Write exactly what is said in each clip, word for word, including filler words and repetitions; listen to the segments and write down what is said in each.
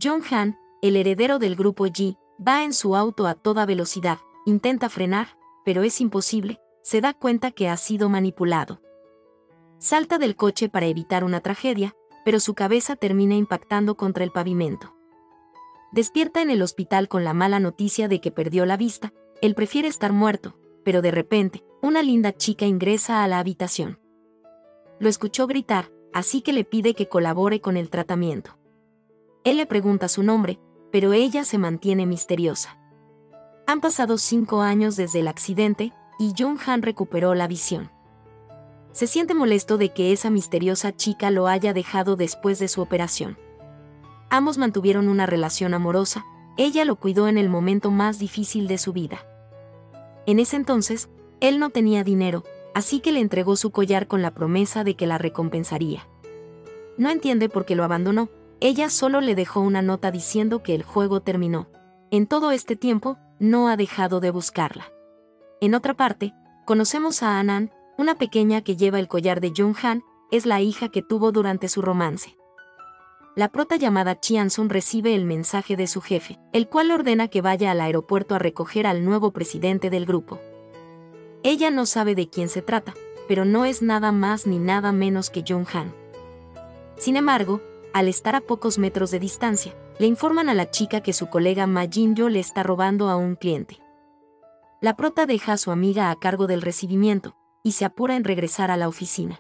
Jong-han, el heredero del grupo G, va en su auto a toda velocidad, intenta frenar, pero es imposible, se da cuenta que ha sido manipulado. Salta del coche para evitar una tragedia, pero su cabeza termina impactando contra el pavimento. Despierta en el hospital con la mala noticia de que perdió la vista, él prefiere estar muerto, pero de repente, una linda chica ingresa a la habitación. Lo escuchó gritar, así que le pide que colabore con el tratamiento. Él le pregunta su nombre, pero ella se mantiene misteriosa. Han pasado cinco años desde el accidente, y Jong-han recuperó la visión. Se siente molesto de que esa misteriosa chica lo haya dejado después de su operación. Ambos mantuvieron una relación amorosa, ella lo cuidó en el momento más difícil de su vida. En ese entonces, él no tenía dinero, así que le entregó su collar con la promesa de que la recompensaría. No entiende por qué lo abandonó, ella solo le dejó una nota diciendo que el juego terminó. En todo este tiempo, no ha dejado de buscarla. En otra parte, conocemos a Anan, una pequeña que lleva el collar de Jong-han, es la hija que tuvo durante su romance. La prota llamada Chian-sun recibe el mensaje de su jefe, el cual le ordena que vaya al aeropuerto a recoger al nuevo presidente del grupo. Ella no sabe de quién se trata, pero no es nada más ni nada menos que Jong-han. Sin embargo, al estar a pocos metros de distancia, le informan a la chica que su colega Ma Jin-yo le está robando a un cliente. La prota deja a su amiga a cargo del recibimiento, y se apura en regresar a la oficina.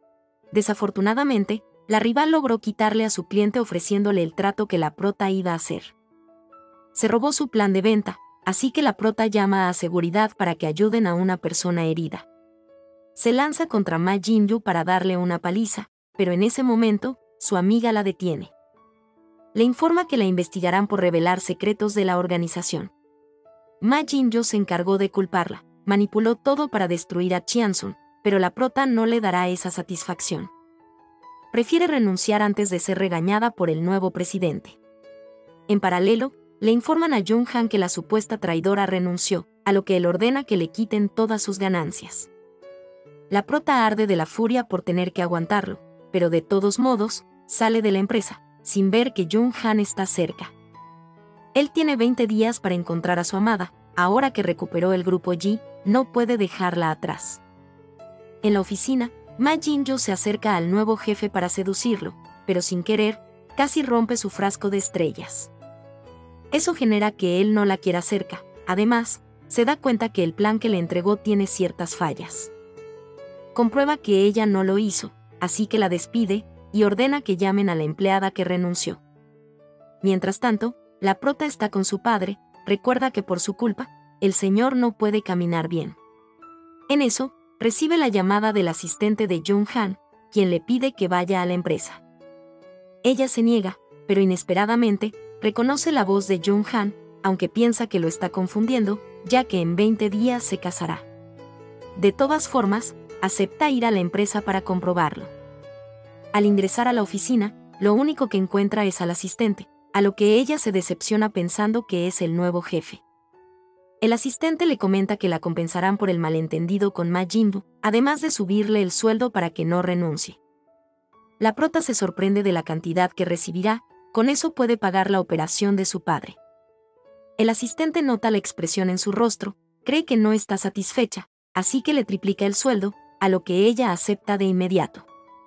Desafortunadamente, la rival logró quitarle a su cliente ofreciéndole el trato que la prota iba a hacer. Se robó su plan de venta, así que la prota llama a seguridad para que ayuden a una persona herida. Se lanza contra Ma Jin-yu para darle una paliza, pero en ese momento, su amiga la detiene. Le informa que la investigarán por revelar secretos de la organización. Ma Jin-yu se encargó de culparla, manipuló todo para destruir a Chian-sun, pero la prota no le dará esa satisfacción. Prefiere renunciar antes de ser regañada por el nuevo presidente. En paralelo, le informan a Jong-han que la supuesta traidora renunció, a lo que él ordena que le quiten todas sus ganancias. La prota arde de la furia por tener que aguantarlo, pero de todos modos, sale de la empresa, sin ver que Jong-han está cerca. Él tiene veinte días para encontrar a su amada, ahora que recuperó el grupo G, no puede dejarla atrás. En la oficina, Ma Jin-yo se acerca al nuevo jefe para seducirlo, pero sin querer, casi rompe su frasco de estrellas. Eso genera que él no la quiera cerca, además, se da cuenta que el plan que le entregó tiene ciertas fallas. Comprueba que ella no lo hizo, así que la despide, y ordena que llamen a la empleada que renunció. Mientras tanto, la prota está con su padre, recuerda que por su culpa, el señor no puede caminar bien. En eso, recibe la llamada del asistente de Jong-han, quien le pide que vaya a la empresa. Ella se niega, pero inesperadamente, reconoce la voz de Jong-han, aunque piensa que lo está confundiendo, ya que en veinte días se casará. De todas formas, acepta ir a la empresa para comprobarlo. Al ingresar a la oficina, lo único que encuentra es al asistente, a lo que ella se decepciona pensando que es el nuevo jefe. El asistente le comenta que la compensarán por el malentendido con Ma Jin-yu, además de subirle el sueldo para que no renuncie. La prota se sorprende de la cantidad que recibirá, con eso puede pagar la operación de su padre. El asistente nota la expresión en su rostro, cree que no está satisfecha, así que le triplica el sueldo, a lo que ella acepta de inmediato.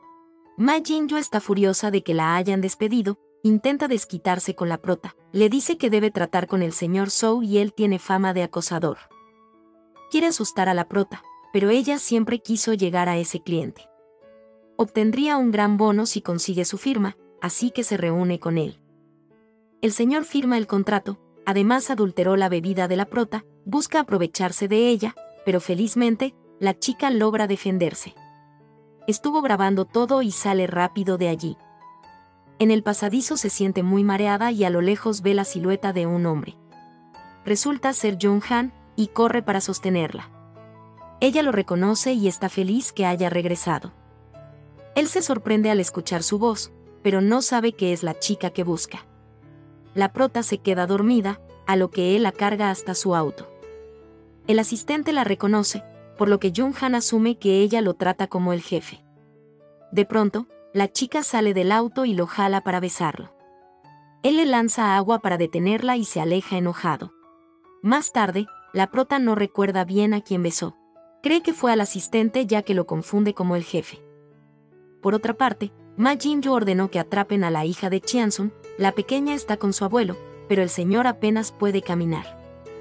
Ma Jin-yu está furiosa de que la hayan despedido, intenta desquitarse con la prota, le dice que debe tratar con el señor Zhou y él tiene fama de acosador. Quiere asustar a la prota, pero ella siempre quiso llegar a ese cliente. Obtendría un gran bono si consigue su firma, así que se reúne con él. El señor firma el contrato, además adulteró la bebida de la prota, busca aprovecharse de ella, pero felizmente, la chica logra defenderse. Estuvo grabando todo y sale rápido de allí. En el pasadizo se siente muy mareada y a lo lejos ve la silueta de un hombre. Resulta ser Jong-han, y corre para sostenerla. Ella lo reconoce y está feliz que haya regresado. Él se sorprende al escuchar su voz, pero no sabe que es la chica que busca. La prota se queda dormida, a lo que él la carga hasta su auto. El asistente la reconoce, por lo que Jong-han asume que ella lo trata como el jefe. De pronto, la chica sale del auto y lo jala para besarlo. Él le lanza agua para detenerla y se aleja enojado. Más tarde, la prota no recuerda bien a quién besó. Cree que fue al asistente ya que lo confunde como el jefe. Por otra parte, Ma Jin-yu ordenó que atrapen a la hija de Cheon-sun. La pequeña está con su abuelo, pero el señor apenas puede caminar.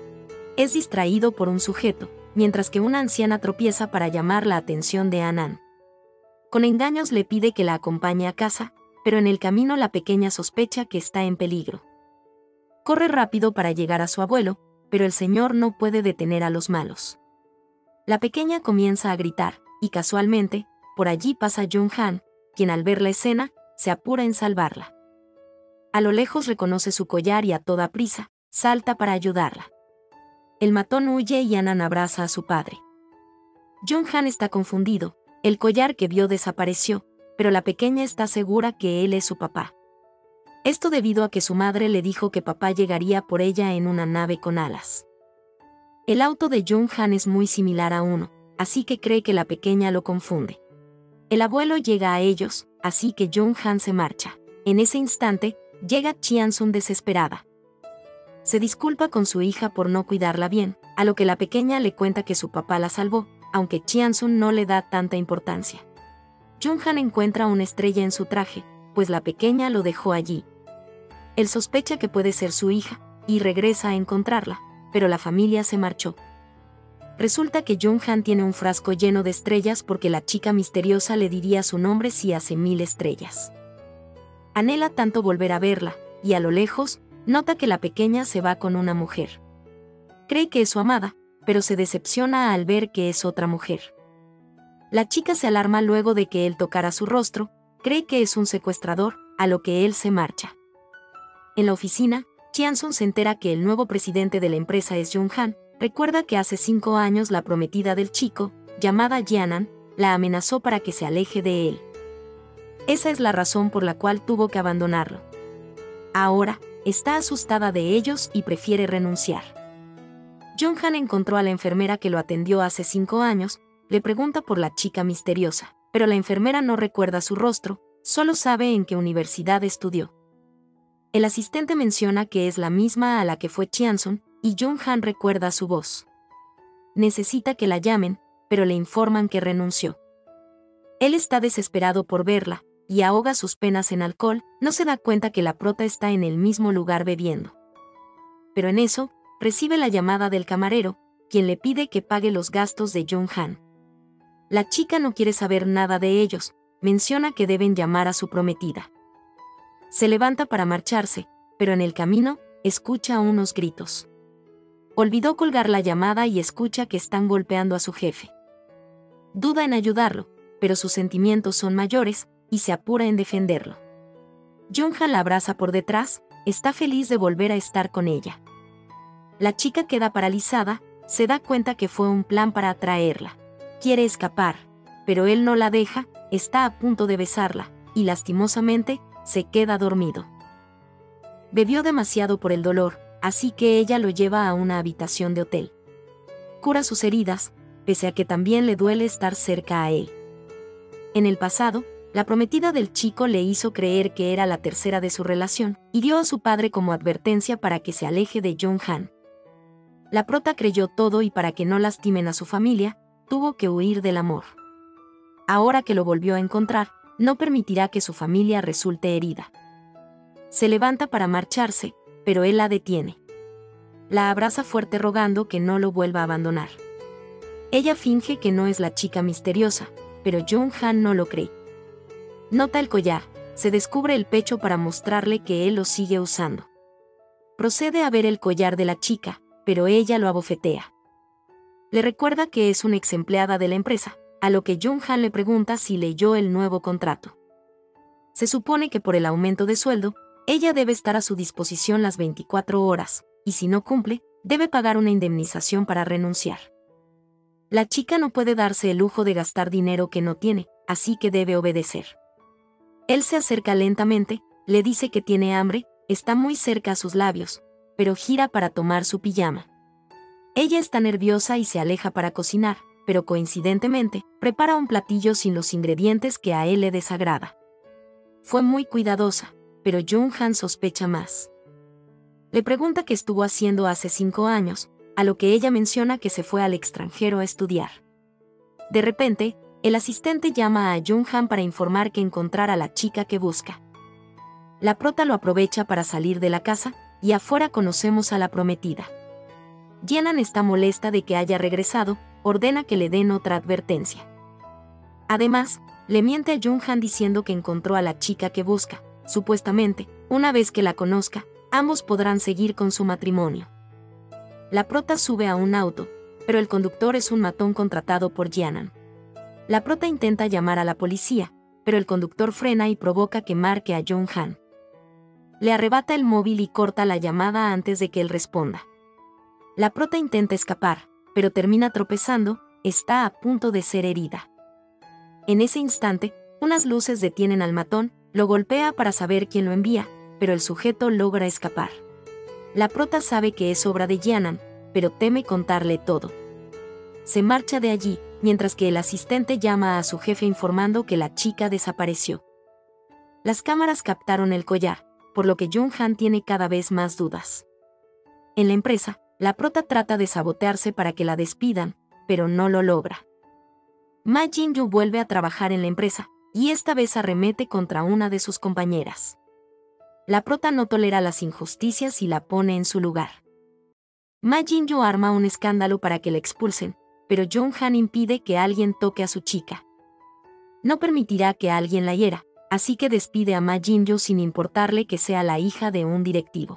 Es distraído por un sujeto, mientras que una anciana tropieza para llamar la atención de Anan. Con engaños le pide que la acompañe a casa, pero en el camino la pequeña sospecha que está en peligro. Corre rápido para llegar a su abuelo, pero el señor no puede detener a los malos. La pequeña comienza a gritar, y casualmente, por allí pasa Jung-han, quien al ver la escena, se apura en salvarla. A lo lejos reconoce su collar y a toda prisa, salta para ayudarla. El matón huye y Anan abraza a su padre. Jung-han está confundido, el collar que vio desapareció, pero la pequeña está segura que él es su papá. Esto debido a que su madre le dijo que papá llegaría por ella en una nave con alas. El auto de Jung-han es muy similar a uno, así que cree que la pequeña lo confunde. El abuelo llega a ellos, así que Jung-han se marcha. En ese instante, llega Cheon-sun desesperada. Se disculpa con su hija por no cuidarla bien, a lo que la pequeña le cuenta que su papá la salvó, aunque Cheon-sun no le da tanta importancia. Jung-han encuentra una estrella en su traje, pues la pequeña lo dejó allí. Él sospecha que puede ser su hija, y regresa a encontrarla, pero la familia se marchó. Resulta que Jung-han tiene un frasco lleno de estrellas porque la chica misteriosa le diría su nombre si hace mil estrellas. Anhela tanto volver a verla, y a lo lejos, nota que la pequeña se va con una mujer. Cree que es su amada, pero se decepciona al ver que es otra mujer. La chica se alarma luego de que él tocara su rostro, cree que es un secuestrador, a lo que él se marcha. En la oficina, Cheon-sun se entera que el nuevo presidente de la empresa es Jung-han. Recuerda que hace cinco años la prometida del chico, llamada Jianan, la amenazó para que se aleje de él. Esa es la razón por la cual tuvo que abandonarlo. Ahora, está asustada de ellos y prefiere renunciar. Jung-han encontró a la enfermera que lo atendió hace cinco años, le pregunta por la chica misteriosa, pero la enfermera no recuerda su rostro, solo sabe en qué universidad estudió. El asistente menciona que es la misma a la que fue Cheon-sun, y Jung-han recuerda su voz. Necesita que la llamen, pero le informan que renunció. Él está desesperado por verla, y ahoga sus penas en alcohol, no se da cuenta que la prota está en el mismo lugar bebiendo. Pero en eso, recibe la llamada del camarero, quien le pide que pague los gastos de Jung-han. La chica no quiere saber nada de ellos, menciona que deben llamar a su prometida. Se levanta para marcharse, pero en el camino, escucha unos gritos. Olvidó colgar la llamada y escucha que están golpeando a su jefe. Duda en ayudarlo, pero sus sentimientos son mayores, y se apura en defenderlo. Jung-han la abraza por detrás, está feliz de volver a estar con ella. La chica queda paralizada, se da cuenta que fue un plan para atraerla. Quiere escapar, pero él no la deja, está a punto de besarla, y lastimosamente, se queda dormido. Bebió demasiado por el dolor, así que ella lo lleva a una habitación de hotel. Cura sus heridas, pese a que también le duele estar cerca a él. En el pasado, la prometida del chico le hizo creer que era la tercera de su relación, y dio a su padre como advertencia para que se aleje de Jung-han. La prota creyó todo y para que no lastimen a su familia, tuvo que huir del amor. Ahora que lo volvió a encontrar, no permitirá que su familia resulte herida. Se levanta para marcharse, pero él la detiene. La abraza fuerte rogando que no lo vuelva a abandonar. Ella finge que no es la chica misteriosa, pero Jung-han no lo cree. Nota el collar, se descubre el pecho para mostrarle que él lo sigue usando. Procede a ver el collar de la chica, pero ella lo abofetea. Le recuerda que es una ex empleada de la empresa, a lo que Jung-han le pregunta si leyó el nuevo contrato. Se supone que por el aumento de sueldo, ella debe estar a su disposición las veinticuatro horas, y si no cumple, debe pagar una indemnización para renunciar. La chica no puede darse el lujo de gastar dinero que no tiene, así que debe obedecer. Él se acerca lentamente, le dice que tiene hambre, está muy cerca a sus labios, pero gira para tomar su pijama. Ella está nerviosa y se aleja para cocinar, pero coincidentemente, prepara un platillo sin los ingredientes que a él le desagrada. Fue muy cuidadosa, pero Jung-han sospecha más. Le pregunta qué estuvo haciendo hace cinco años, a lo que ella menciona que se fue al extranjero a estudiar. De repente, el asistente llama a Jung-han para informar que encontrará a la chica que busca. La prota lo aprovecha para salir de la casa, y afuera conocemos a la prometida. Jianan está molesta de que haya regresado, ordena que le den otra advertencia. Además, le miente a Jung-han diciendo que encontró a la chica que busca. Supuestamente, una vez que la conozca, ambos podrán seguir con su matrimonio. La prota sube a un auto, pero el conductor es un matón contratado por Jianan. La prota intenta llamar a la policía, pero el conductor frena y provoca que marque a Jung-han. Le arrebata el móvil y corta la llamada antes de que él responda. La prota intenta escapar, pero termina tropezando, está a punto de ser herida. En ese instante, unas luces detienen al matón, lo golpea para saber quién lo envía, pero el sujeto logra escapar. La prota sabe que es obra de Jianan, pero teme contarle todo. Se marcha de allí, mientras que el asistente llama a su jefe informando que la chica desapareció. Las cámaras captaron el collar, por lo que Jung-han tiene cada vez más dudas. En la empresa, la prota trata de sabotearse para que la despidan, pero no lo logra. Ma Jin-yu vuelve a trabajar en la empresa, y esta vez arremete contra una de sus compañeras. La prota no tolera las injusticias y la pone en su lugar. Ma Jin-yu arma un escándalo para que la expulsen, pero Jung-han impide que alguien toque a su chica. No permitirá que alguien la hiera, así que despide a Ma Jin-yu sin importarle que sea la hija de un directivo.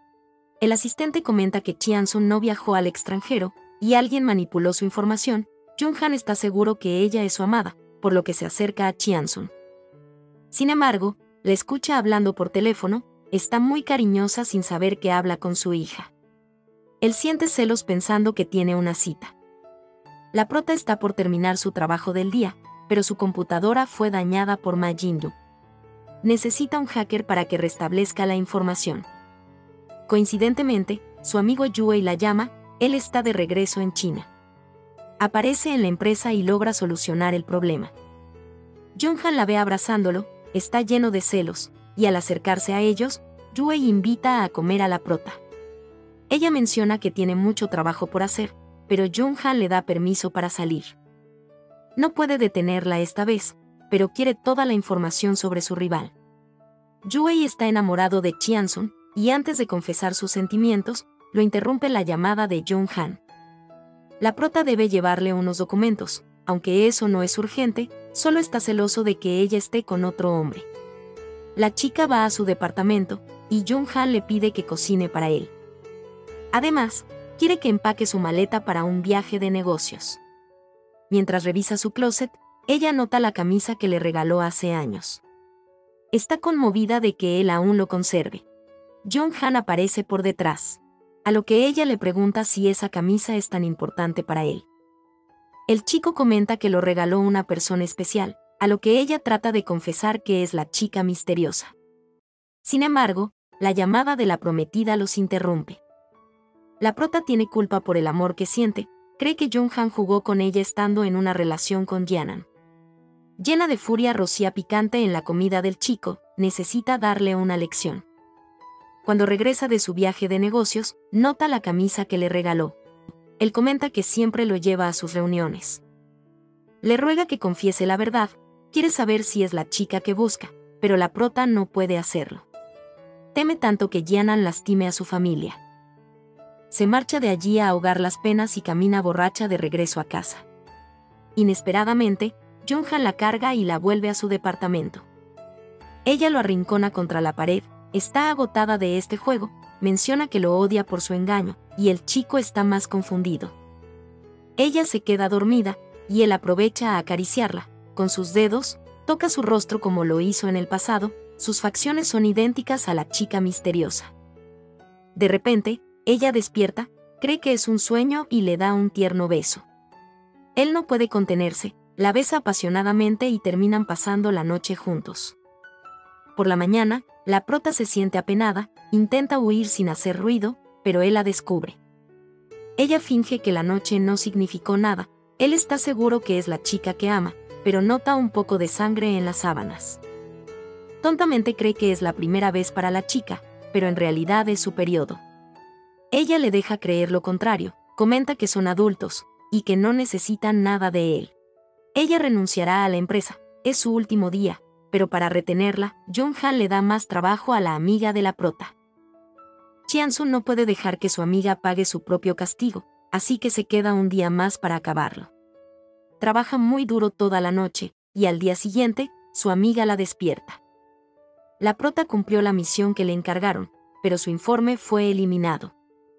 El asistente comenta que Chian-sun no viajó al extranjero, y alguien manipuló su información. Jung-han está seguro que ella es su amada, por lo que se acerca a Chian-sun. Sin embargo, la escucha hablando por teléfono, está muy cariñosa sin saber que habla con su hija. Él siente celos pensando que tiene una cita. La prota está por terminar su trabajo del día, pero su computadora fue dañada por Ma Jin-yu. Necesita un hacker para que restablezca la información. Coincidentemente, su amigo Yue la llama, él está de regreso en China. Aparece en la empresa y logra solucionar el problema. Jung-han la ve abrazándolo, está lleno de celos, y al acercarse a ellos, Yue invita a comer a la prota. Ella menciona que tiene mucho trabajo por hacer, pero Jung-han le da permiso para salir. No puede detenerla esta vez, pero quiere toda la información sobre su rival. Yue está enamorado de Chian-sun, y antes de confesar sus sentimientos, lo interrumpe la llamada de Jung-han. La prota debe llevarle unos documentos, aunque eso no es urgente, solo está celoso de que ella esté con otro hombre. La chica va a su departamento, y Jung-han le pide que cocine para él. Además, quiere que empaque su maleta para un viaje de negocios. Mientras revisa su closet, ella nota la camisa que le regaló hace años. Está conmovida de que él aún lo conserve. Jung-han aparece por detrás, a lo que ella le pregunta si esa camisa es tan importante para él. El chico comenta que lo regaló una persona especial, a lo que ella trata de confesar que es la chica misteriosa. Sin embargo, la llamada de la prometida los interrumpe. La prota tiene culpa por el amor que siente, cree que Jung-han jugó con ella estando en una relación con Jianan. Llena de furia rocía picante en la comida del chico, necesita darle una lección. Cuando regresa de su viaje de negocios, nota la camisa que le regaló. Él comenta que siempre lo lleva a sus reuniones. Le ruega que confiese la verdad, quiere saber si es la chica que busca, pero la prota no puede hacerlo. Teme tanto que Jianan lastime a su familia. Se marcha de allí a ahogar las penas y camina borracha de regreso a casa. Inesperadamente, Jung-han la carga y la vuelve a su departamento. Ella lo arrincona contra la pared, está agotada de este juego, menciona que lo odia por su engaño, y el chico está más confundido. Ella se queda dormida, y él aprovecha a acariciarla, con sus dedos, toca su rostro como lo hizo en el pasado, sus facciones son idénticas a la chica misteriosa. De repente, ella despierta, cree que es un sueño y le da un tierno beso. Él no puede contenerse, la besa apasionadamente y terminan pasando la noche juntos. Por la mañana, la prota se siente apenada, intenta huir sin hacer ruido, pero él la descubre. Ella finge que la noche no significó nada, él está seguro que es la chica que ama, pero nota un poco de sangre en las sábanas. Tontamente cree que es la primera vez para la chica, pero en realidad es su periodo. Ella le deja creer lo contrario, comenta que son adultos, y que no necesitan nada de él. Ella renunciará a la empresa, es su último día, pero para retenerla, Jung-han le da más trabajo a la amiga de la prota. Cheon-sun no puede dejar que su amiga pague su propio castigo, así que se queda un día más para acabarlo. Trabaja muy duro toda la noche, y al día siguiente, su amiga la despierta. La prota cumplió la misión que le encargaron, pero su informe fue eliminado.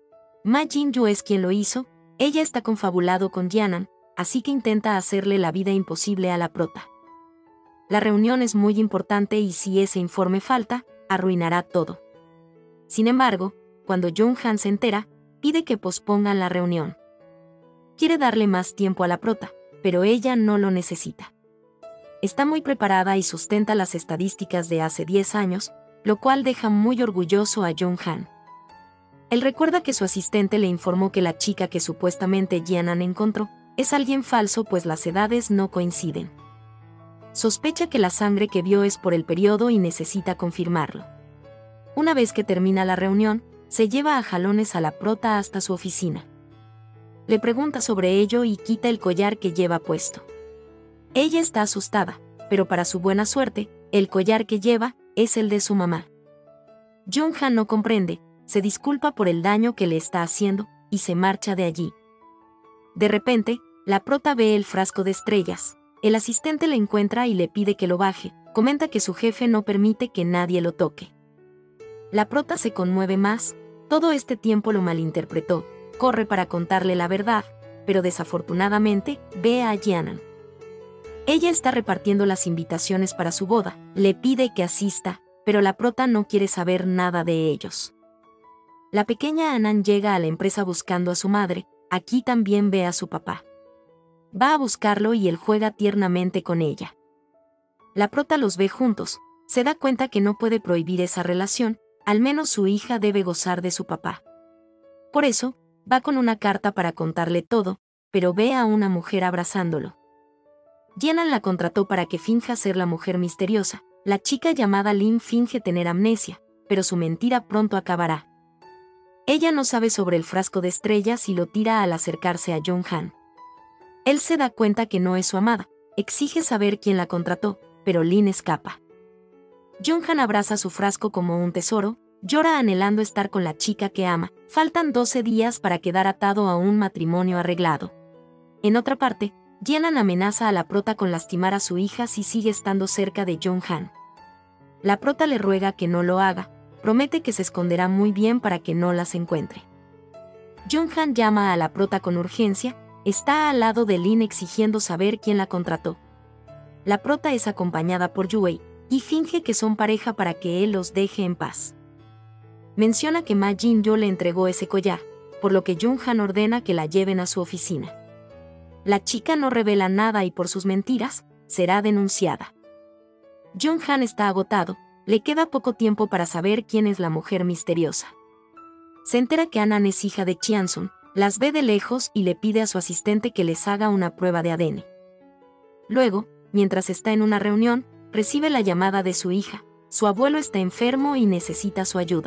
Ma Jin-yu es quien lo hizo, ella está confabulado con Jianan, así que intenta hacerle la vida imposible a la prota. La reunión es muy importante y si ese informe falta, arruinará todo. Sin embargo, cuando Jung-han se entera, pide que pospongan la reunión. Quiere darle más tiempo a la prota, pero ella no lo necesita. Está muy preparada y sustenta las estadísticas de hace diez años, lo cual deja muy orgulloso a Jung-han. Él recuerda que su asistente le informó que la chica que supuestamente Jianan encontró es alguien falso pues las edades no coinciden. Sospecha que la sangre que vio es por el periodo y necesita confirmarlo. Una vez que termina la reunión, se lleva a jalones a la prota hasta su oficina. Le pregunta sobre ello y quita el collar que lleva puesto. Ella está asustada, pero para su buena suerte, el collar que lleva es el de su mamá. Jung-han no comprende, se disculpa por el daño que le está haciendo y se marcha de allí. De repente, la prota ve el frasco de estrellas. El asistente le encuentra y le pide que lo baje, comenta que su jefe no permite que nadie lo toque. La prota se conmueve más, todo este tiempo lo malinterpretó, corre para contarle la verdad, pero desafortunadamente ve a Jianan. Ella está repartiendo las invitaciones para su boda, le pide que asista, pero la prota no quiere saber nada de ellos. La pequeña Anan llega a la empresa buscando a su madre, aquí también ve a su papá. Va a buscarlo y él juega tiernamente con ella. La prota los ve juntos, se da cuenta que no puede prohibir esa relación, al menos su hija debe gozar de su papá. Por eso, va con una carta para contarle todo, pero ve a una mujer abrazándolo. Jianan la contrató para que finja ser la mujer misteriosa. La chica llamada Lin finge tener amnesia, pero su mentira pronto acabará. Ella no sabe sobre el frasco de estrellas y lo tira al acercarse a Jung-han. Él se da cuenta que no es su amada, exige saber quién la contrató, pero Lin escapa. Jung-han abraza su frasco como un tesoro, llora anhelando estar con la chica que ama. Faltan doce días para quedar atado a un matrimonio arreglado. En otra parte, Jianan amenaza a la prota con lastimar a su hija si sigue estando cerca de Jung-han. La prota le ruega que no lo haga, promete que se esconderá muy bien para que no las encuentre. Jung-han llama a la prota con urgencia, está al lado de Lin exigiendo saber quién la contrató. La prota es acompañada por Yue, y finge que son pareja para que él los deje en paz. Menciona que Ma Jin-yo le entregó ese collar, por lo que Jung-han ordena que la lleven a su oficina. La chica no revela nada y por sus mentiras, será denunciada. Jung-han está agotado, le queda poco tiempo para saber quién es la mujer misteriosa. Se entera que Anan es hija de Cheon-sun, las ve de lejos y le pide a su asistente que les haga una prueba de A D N. Luego, mientras está en una reunión, recibe la llamada de su hija. Su abuelo está enfermo y necesita su ayuda.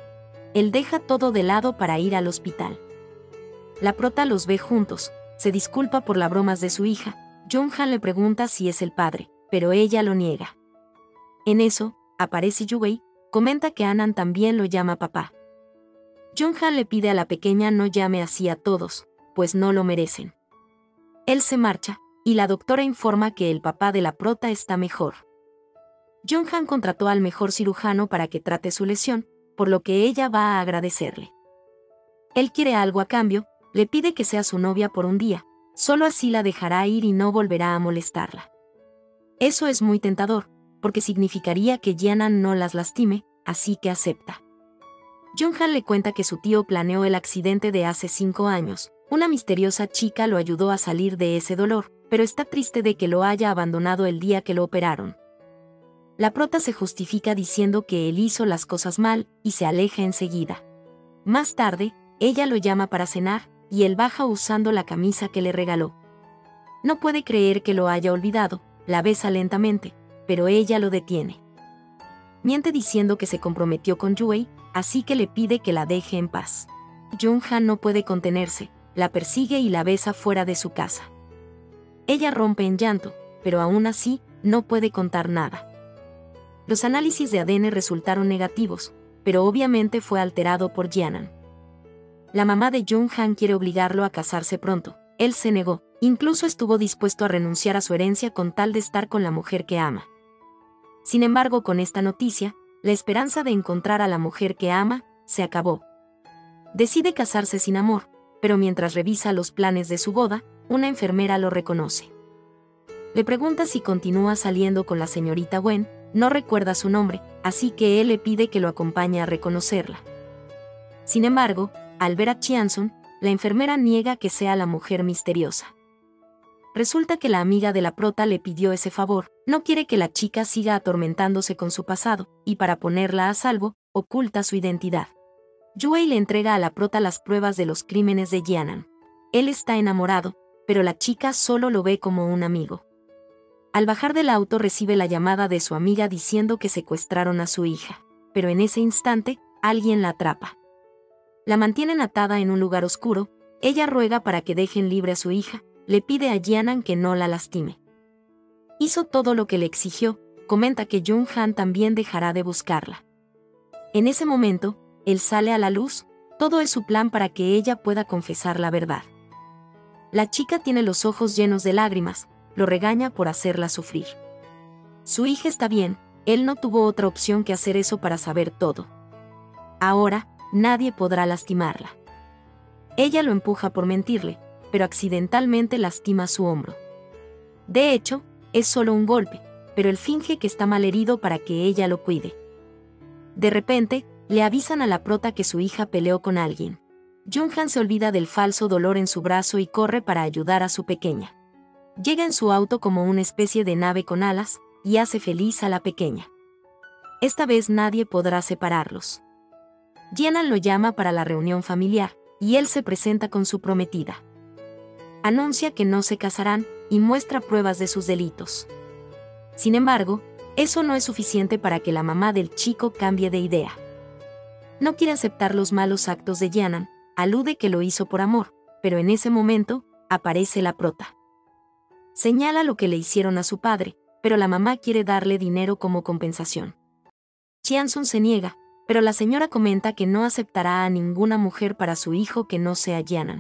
Él deja todo de lado para ir al hospital. La prota los ve juntos, se disculpa por las bromas de su hija. Jung-han le pregunta si es el padre, pero ella lo niega. En eso, aparece Yue, comenta que Anan también lo llama papá. Jung-han le pide a la pequeña no llame así a todos, pues no lo merecen. Él se marcha, y la doctora informa que el papá de la prota está mejor. Jung-han contrató al mejor cirujano para que trate su lesión, por lo que ella va a agradecerle. Él quiere algo a cambio, le pide que sea su novia por un día, solo así la dejará ir y no volverá a molestarla. Eso es muy tentador, porque significaría que Jianan no las lastime, así que acepta. Jung-han le cuenta que su tío planeó el accidente de hace cinco años, una misteriosa chica lo ayudó a salir de ese dolor, pero está triste de que lo haya abandonado el día que lo operaron. La prota se justifica diciendo que él hizo las cosas mal y se aleja enseguida. Más tarde, ella lo llama para cenar, y él baja usando la camisa que le regaló. No puede creer que lo haya olvidado, la besa lentamente, pero ella lo detiene. miente diciendo que se comprometió con Yue, así que le pide que la deje en paz. Jung-han no puede contenerse, la persigue y la besa fuera de su casa. Ella rompe en llanto, pero aún así, no puede contar nada. Los análisis de A D N resultaron negativos, pero obviamente fue alterado por Jianan. La mamá de Jung-han quiere obligarlo a casarse pronto. Él se negó, incluso estuvo dispuesto a renunciar a su herencia con tal de estar con la mujer que ama. Sin embargo, con esta noticia, la esperanza de encontrar a la mujer que ama se acabó. Decide casarse sin amor, pero mientras revisa los planes de su boda, una enfermera lo reconoce. Le pregunta si continúa saliendo con la señorita Wen, no recuerda su nombre, así que él le pide que lo acompañe a reconocerla. Sin embargo, al ver a Chiansun, la enfermera niega que sea la mujer misteriosa. Resulta que la amiga de la prota le pidió ese favor, no quiere que la chica siga atormentándose con su pasado, y para ponerla a salvo, oculta su identidad. Yue le entrega a la prota las pruebas de los crímenes de Jianan. Él está enamorado, pero la chica solo lo ve como un amigo. Al bajar del auto recibe la llamada de su amiga diciendo que secuestraron a su hija, pero en ese instante, alguien la atrapa. La mantienen atada en un lugar oscuro, ella ruega para que dejen libre a su hija, le pide a Jianan que no la lastime. Hizo todo lo que le exigió, comenta que Jung-han también dejará de buscarla. En ese momento, él sale a la luz, todo es su plan para que ella pueda confesar la verdad. La chica tiene los ojos llenos de lágrimas, lo regaña por hacerla sufrir. Su hija está bien, él no tuvo otra opción que hacer eso para saber todo. Ahora, nadie podrá lastimarla. Ella lo empuja por mentirle, pero accidentalmente lastima su hombro. De hecho, es solo un golpe, pero él finge que está malherido para que ella lo cuide. De repente, le avisan a la prota que su hija peleó con alguien. Jung-han se olvida del falso dolor en su brazo y corre para ayudar a su pequeña. Llega en su auto como una especie de nave con alas, y hace feliz a la pequeña. Esta vez nadie podrá separarlos. Jianan lo llama para la reunión familiar, y él se presenta con su prometida. Anuncia que no se casarán, y muestra pruebas de sus delitos. Sin embargo, eso no es suficiente para que la mamá del chico cambie de idea. No quiere aceptar los malos actos de Jianan, alude que lo hizo por amor, pero en ese momento, aparece la prota. Señala lo que le hicieron a su padre, pero la mamá quiere darle dinero como compensación. Chiansun se niega, pero la señora comenta que no aceptará a ninguna mujer para su hijo que no sea Jianan.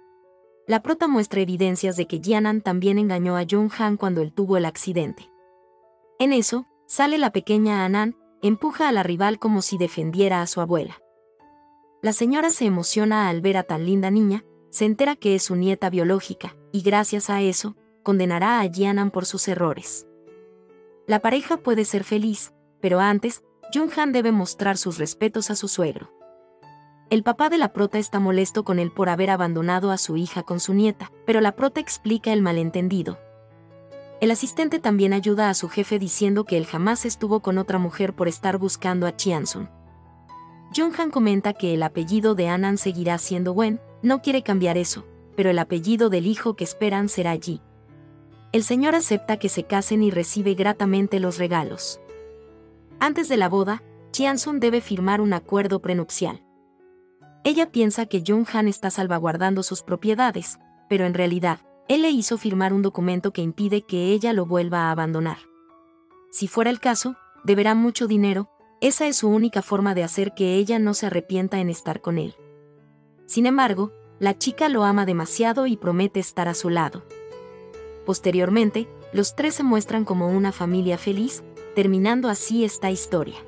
La prota muestra evidencias de que Jianan también engañó a Jung-han cuando él tuvo el accidente. En eso, sale la pequeña Anan, empuja a la rival como si defendiera a su abuela. La señora se emociona al ver a tan linda niña, se entera que es su nieta biológica, y gracias a eso, condenará a Jianan por sus errores. La pareja puede ser feliz, pero antes, Jung-han debe mostrar sus respetos a su suegro. El papá de la prota está molesto con él por haber abandonado a su hija con su nieta, pero la prota explica el malentendido. El asistente también ayuda a su jefe diciendo que él jamás estuvo con otra mujer por estar buscando a Chiansun. Jung-han comenta que el apellido de Anan seguirá siendo Wen, no quiere cambiar eso, pero el apellido del hijo que esperan será Ji. El señor acepta que se casen y recibe gratamente los regalos. Antes de la boda, Chiansun debe firmar un acuerdo prenupcial. Ella piensa que Jung-han está salvaguardando sus propiedades, pero en realidad, él le hizo firmar un documento que impide que ella lo vuelva a abandonar. Si fuera el caso, deberá mucho dinero, esa es su única forma de hacer que ella no se arrepienta en estar con él. Sin embargo, la chica lo ama demasiado y promete estar a su lado. Posteriormente, los tres se muestran como una familia feliz, terminando así esta historia.